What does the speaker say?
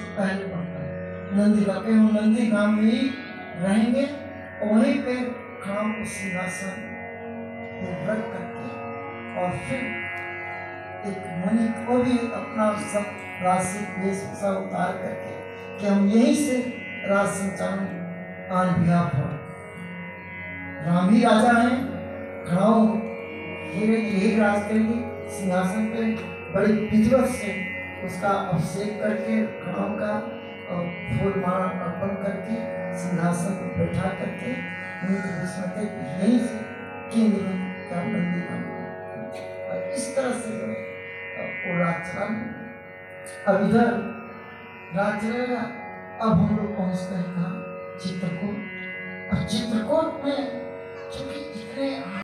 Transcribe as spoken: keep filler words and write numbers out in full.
पहले पड़ता है नंदी का पे हम नंदी गांव में ही रहेंगे और वहीं पे खड़ा को सिंहासन पे रख करके और फिर एक मुनि को भी अपना सब राशि वेशभूषा उतार करके कि हम यहीं से राज संचालन ऑन बिहाफ हो। राम ही राजा हैं, खड़ा यही राज करेंगे सिंहासन पे बड़ी विधिवत से उसका अभिषेक करके खड़ा का फूल माला अर्पण करके सिंहासन पर बैठा करके यहीं से केंद्र में क्या मंदिर का और इस तरह से जो वो राज चला। अब इधर राज चलेगा। अब हम लोग पहुंचते हैं कहाँ चित्रकूट। और चित्रकूट में चूंकि इतने